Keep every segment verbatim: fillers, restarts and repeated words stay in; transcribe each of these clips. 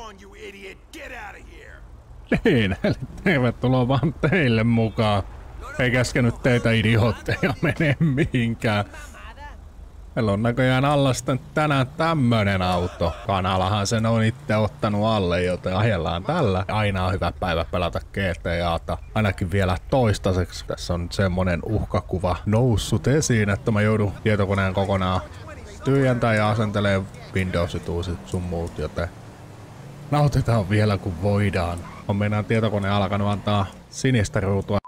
Niin, eli tervetuloa vaan teille mukaan. Ei käskenyt teitä idiootteja menee mihinkään. Meillä on näköjään alla sitten tänään tämmönen auto. Kanalahan sen on itse ottanut alle, joten ajellaan tällä. Aina on hyvä päivä pelata G T A:ta. Ainakin vielä toistaiseksi. Tässä on nyt semmonen uhkakuva noussut esiin, että mä joudun tietokoneen kokonaan tyhjentämään ja asentelee Windowsit uusit sun muut, joten nautitaan vielä kun voidaan. On meidän tietokone alkanut antaa sinistä ruutua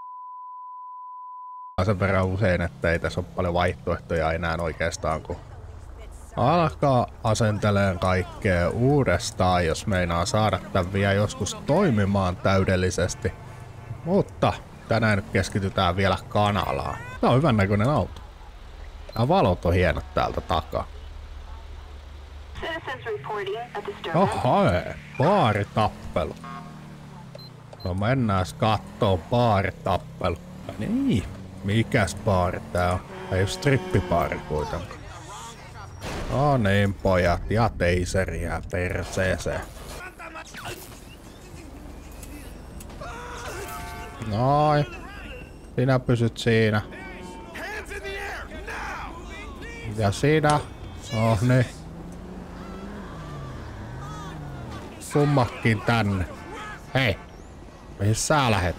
sen verran usein, että ei tässä ole paljon vaihtoehtoja enää oikeastaan, kun alkaa asenteleen kaikkea uudestaan, jos meinaa saada tämän vielä joskus toimimaan täydellisesti. Mutta tänään nyt keskitytään vielä Kanalaan. Tää on hyvän näköinen auto. Nämä valot on hienot täältä takaa. Oho, baaritappelu. No mennään kattoo baaritappelu. Niin. Mikäs baari tää on? Ei oo strippibaari kuitenkaan. No niin pojat, ja teiseriä perseeseen. Noin. Sinä pysyt siinä. Ja sinä. Oh niin. Kummakin tänne. Hei. Mihin sä lähet?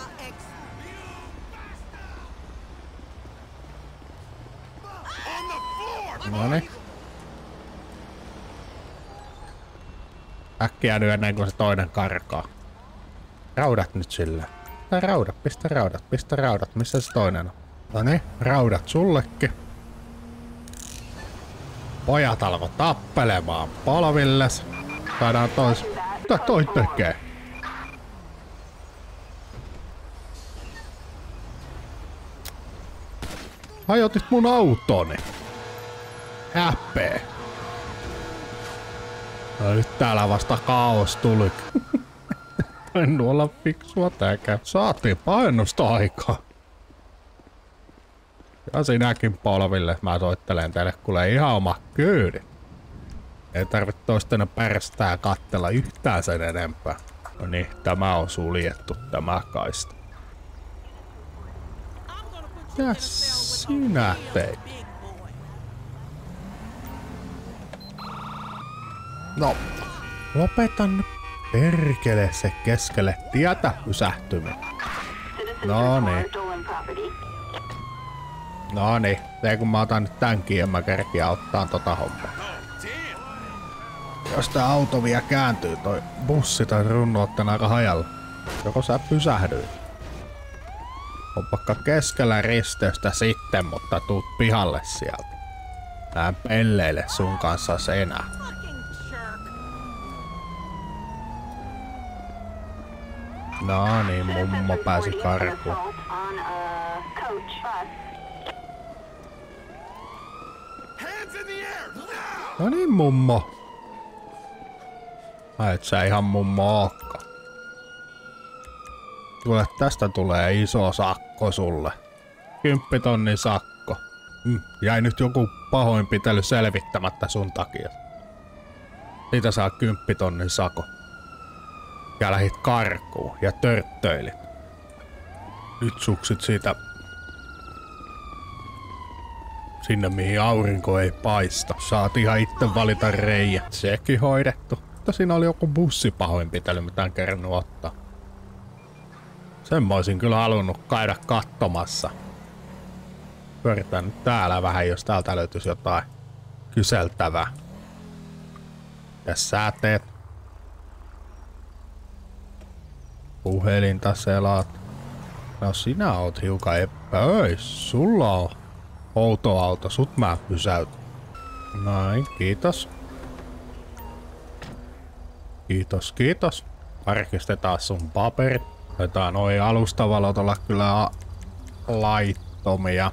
Noniin. Äkkiä nyt ennen kuin se toinen karkaa. Raudat nyt sillä. Pistä raudat, pistä raudat, pistä raudat. Missä se toinen on? Noniin, raudat sullekin. Pojat alkoi tappelemaan polvilles. Saadaan tois... Mitä toi tekee? Hajotit mun autoni. Häpeä. No nyt täällä vasta kaos tuli. Tainnut olla fiksua tääkään. Saatiin painosta aikaa. Ja sinäkin polville. Mä soittelen teille kuule ihan oma kyydin. Ei tarvitse toistena pärstää ja katsella yhtään sen enempää. No niin, tämä on suljettu tämä kaista. Ja sinä teit? No, lopetan nyt perkele se keskelle tietä pysähtyminen. No niin. No niin, ei kun mä otan nyt tämänkin ja mä kerkiä ottaa tota hommaa. Jos tää auto vielä kääntyy, toi bussi tai runnu ottaa aika hajalla. Joko sä pysähdyit? On pakka keskellä risteystä sitten, mutta tuut pihalle sieltä. Mä en pelleile sun kanssa enää. No niin, mummo pääsi karkuun. No niin, mummo. Ai et sä ihan mummo ookkaan. Kuule, tästä tulee iso sakko sulle. Kymppitonnin sakko. Mm, jäi nyt joku pahoinpitely selvittämättä sun takia. Siitä saa kymppitonnin sako. Ja lähit karkuun ja törttöilit. Nyt suksit siitä sinne mihin aurinko ei paista. Saat ihan itse valita reijä. Sekin hoidettu. Mutta siinä oli joku bussipahoinpitely, mitä en kerännyt ottaa. Sen mä olisin kyllä halunnut käydä katsomassa. Pyöritään nyt täällä vähän, jos täältä löytyisi jotain kyseltävää. Ja sä teet? Puhelinta selaat. No sinä oot hiukan epäöis. Sulla on outo auto. Sut mä pysäytän. Noin, kiitos. Kiitos, kiitos. Tarkistetaan sun paperit. Taitaa noi alustavalot olla kyllä laittomia.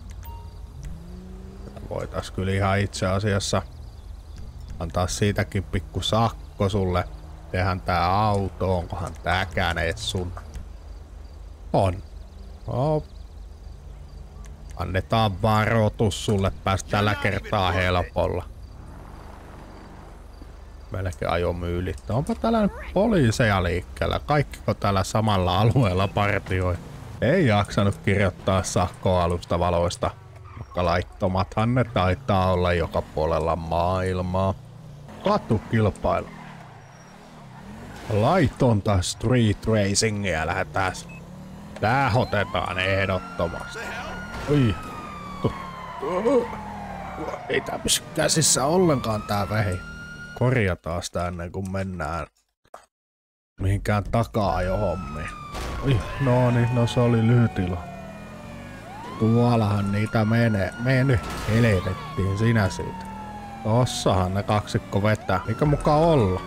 Voitais kyllä ihan itse asiassa antaa siitäkin pikku sakko sulle. Tehän tää auto, onkohan tääkään ees sun? On. No. Annetaan varoitus sulle, pääs tällä kertaa helpolla. melkein ajomyylit. Onpa täällä nyt poliiseja liikkeellä. Kaikkiko täällä samalla alueella partioi? Ei jaksanut kirjoittaa sakkoa alustavaloista, mutta laittomathan ne taitaa olla joka puolella maailmaa. Katukilpailu. Laitonta street racingia lähdetään. Tää otetaan ehdottomasti. Oi. Ei tää pysy käsissä ollenkaan tää vähi. Korjataan sitä ennen kuin mennään mihinkään takaa jo hommiin. Oi, no niin, no se oli lyhyt ilo. Tuollahan niitä menee. Me nyt helvettiin sinä siitä. Tossahan ne kaksikko vetää. Mikä mukaan olla?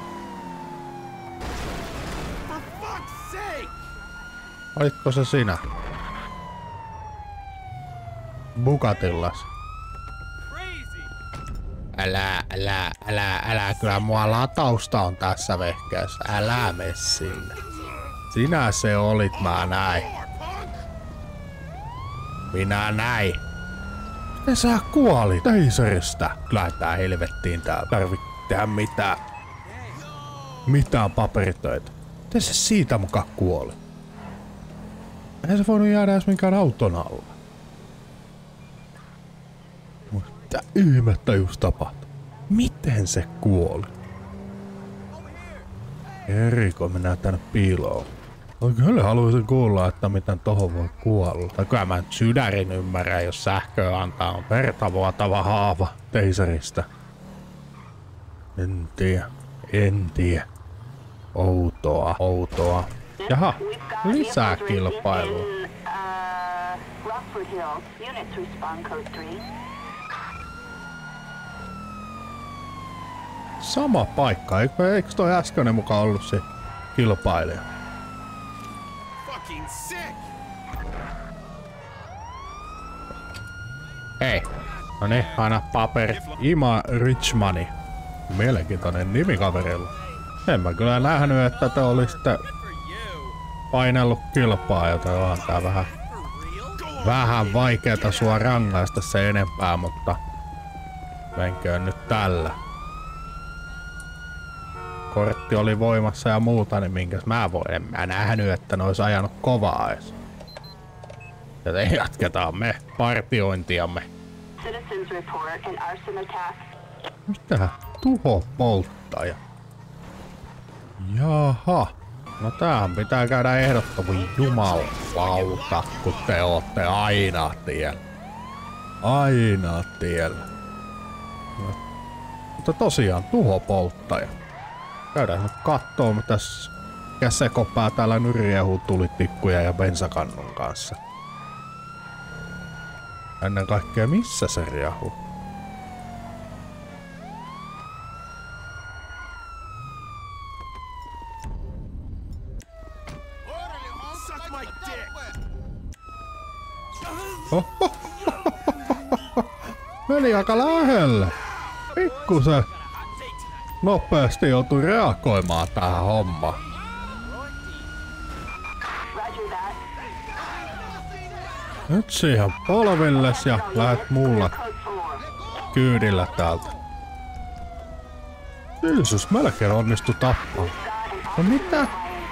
Olitko se sinä? Bugatillas. Älä, älä, älä, älä. Kyllä mua latausta on tässä vehkeessä. Älä mene sinne. Sinä se olit, mä näin. Minä näin. Miten sä kuolit teiseristä? Lähetään helvettiin täällä. Tarvitse tehdä mitään. Mitään paperitöitä. Miten se siitä muka kuoli? Eihän se voinut jäädä edes minkään auton alla. Mitä ihmettä just tapahtui? Miten se kuoli? Eriko, mennään tänne piiloon. No kyllä haluaisin kuulla, että miten tohon voi kuolla. Tai kyllä mä sydärin ymmärrän, jos sähköä antaa on verta vuotava haava teiseristä. En tiedä, en tiedä. Outoa, outoa. Jaha, lisää kilpailua. Sama paikka, eikö, eikö toi äskeinen mukaan ollut se kilpailija? Hei, no niin, aina paperi. Ima Richmani. Mielenkiintoinen nimi kaverilla. En mä kyllä nähnyt, että te olisitte painellut kilpaa, joten on tää vähän, vähän vaikeeta sua rangaista se enempää, mutta menköön nyt tällä. Kortti oli voimassa ja muuta, niin minkäs mä voin. En mä nähnyt, että ne ois ajanut kovaa edes. Joten jatketaan me partiointiamme. Mitä? Tuho polttaja. Jaha. No tämähän pitää käydä ehdottomin jumalauta, kun te ootte aina tiellä. Aina tiellä. No, mutta tosiaan tuhopolttaja. Käydään nyt kattoo, mitäs käsekopää täällä nyrjehuu tulitikkuja ja bensakannun kanssa. Ennen kaikkea missä se riehuu? Meni aika lähelle. Pikkusen nopeasti joutui reagoimaan tähän hommaan. Nyt siihen polvilles ja lähet mulla kyydillä täältä. Jeesus, melkein onnistui tappaa. No mitä?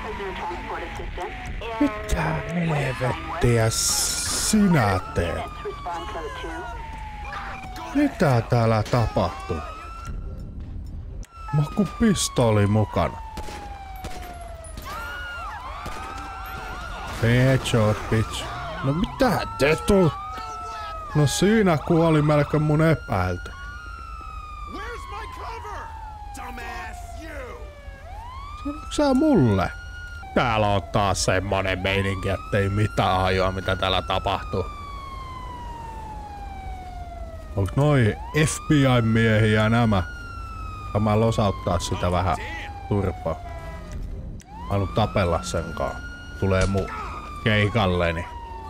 Mitä helvettiä sinä teet? Mitä täällä tapahtuu? Maku pistooli mukana. Headshot, bitch. No mitä te tuut? No siinä kuoli melkein mun epäilty. Sanoitko sä mulle? Täällä on taas semmonen meininki, ettei mitään hajoa mitä täällä tapahtuu. Onko noi F B I-miehiä nämä? Mä losauttaa sitä vähän turpaa. Mä haluun tapella senkaan. Tulee mun keikalleni.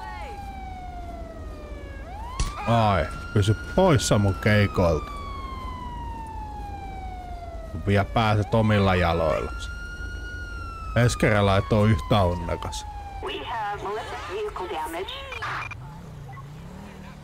Ai, pysy poissa mun keikoilta. Vielä pääset omilla jaloillasi. Eskerellä et oo yhtä onnekas.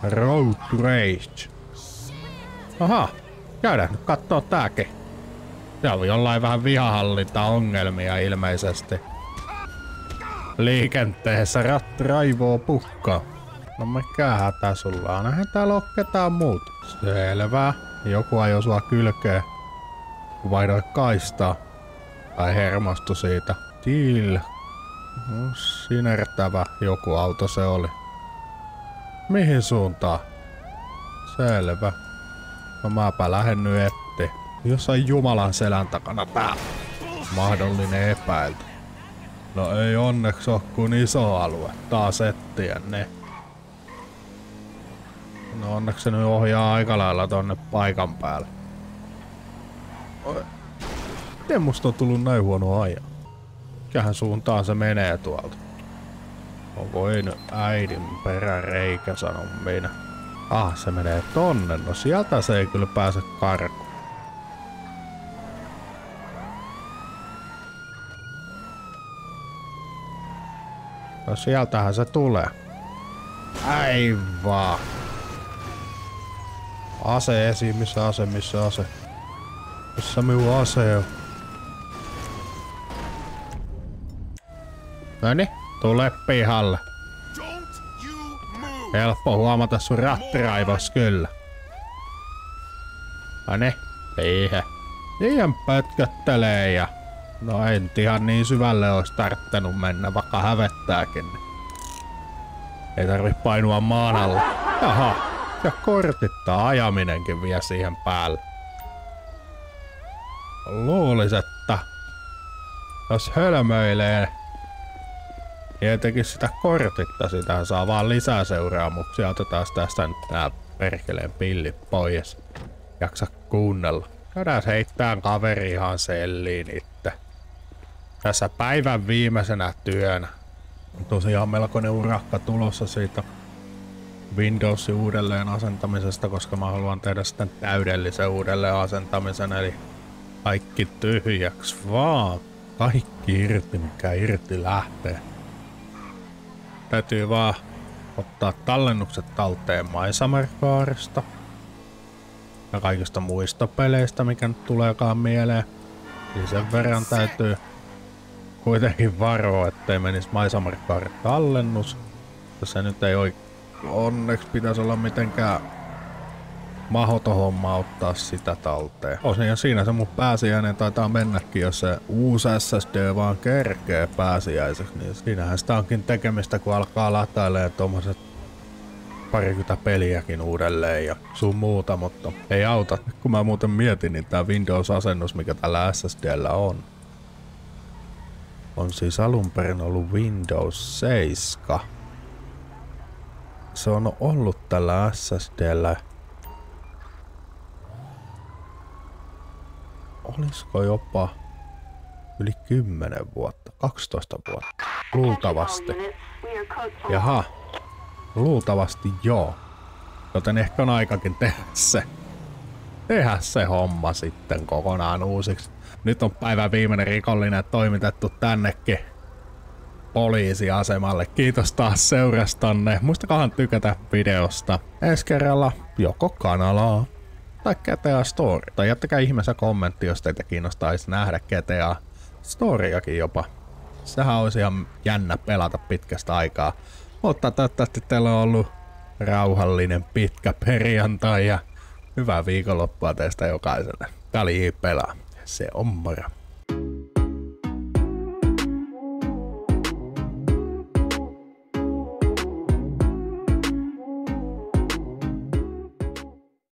Road rage. Aha, käydään nyt kattoo tääkin. Siellä on jollain vähän vihahallintaongelmia ilmeisesti. Liikenteessä ratti raivoo pukkaa. No mikä hätä sulla on? Eihän täällä oo ketään muuta. Selvä. Joku ajoi sua kylkeen. Vaihdoit kaistaa. Tai hermostu siitä. Till. No, sinertävä joku auto se oli. Mihin suuntaan? Selvä. No mäpä lähden nyt etti. Jossain Jumalan selän takana täällä. Mahdollinen epäilty. No ei onneksi oo kuin iso alue. Taas etsiä ne. No onneksi se nyt ohjaa aika lailla tonne paikan päälle. Miten musta on tullut näin huono ajan? Mikähän suuntaan se menee tuolta? Onko ei nyt äidin peräreikä sano minä? Ah, se menee tonne. No sieltä se ei kyllä pääse karkuun. No sieltähän se tulee. Aivan. Ase esiin, missä ase, missä ase. Missä minun ase on? Noniin, tule pihalle. Helppo huomata sun rattiraivos kyllä. Noniin, siihen. Siihen pötköttelee ja... No en ihan niin syvälle ois tarttanut mennä, vaikka hävettääkin. Ei tarvi painua maan alla. Jaha, ja kortittaa ajaminenkin vie siihen päälle. Luulis, että jos hölmöilee, niin etenkin sitä kortitta, sitä saa vaan lisää seuraamuksia. Otetaan tästä nyt nää perkeleen pillit pois. Jaksa kuunnella. Käydään heittään kaveri ihan selliin itse. Tässä päivän viimeisenä työnä on tosiaan melkoinen urakka tulossa siitä Windowsin uudelleen asentamisesta, koska mä haluan tehdä sitten täydellisen uudelleen asentamisen, eli kaikki tyhjäksi vaan. Kaikki irti, mikä irti lähtee. Täytyy vaan ottaa tallennukset talteen Maisamerkaarista ja kaikista muista peleistä, mikä nyt tuleekaan mieleen. Eli sen verran täytyy kuitenkin varoa, ettei menisi Maisamerkaarin tallennus. Se nyt ei oikein. Onneksi pitäisi olla mitenkään mahdoton homma ottaa sitä talteen. Osin ja siinä se mun pääsiäinen taitaa mennäkin, jos se uusi S S D vaan kerkee pääsiäiseksi, niin siinähän sitä onkin tekemistä, kun alkaa latailemaan tommoset parikymmentä peliäkin uudelleen ja sun muuta, mutta ei auta. Kun mä muuten mietin, niin tää Windows-asennus, mikä tällä S S D:llä on, on siis alun perin ollut Windows seitsemän. Se on ollut tällä S S D:llä. Olisiko jopa yli kymmenen vuotta, kaksitoista vuotta, luultavasti. Jaha, luultavasti joo. Joten ehkä on aikakin tehdä se. Tehdä se homma sitten kokonaan uusiksi. Nyt on päivän viimeinen rikollinen toimitettu tännekin poliisiasemalle. Kiitos taas seurastanne. Muistakahan tykätä videosta. Ensi kerralla joko kanalaa tai G T A Story. Tai jättäkää ihmeessä kommentti, jos teitä kiinnostaisi nähdä G T A Storyakin jopa. Sehän olisi ihan jännä pelata pitkästä aikaa. Mutta toivottavasti teillä on ollut rauhallinen pitkä perjantai ja hyvää viikonloppua teistä jokaiselle. Tää oli Pelaa. Se on moro.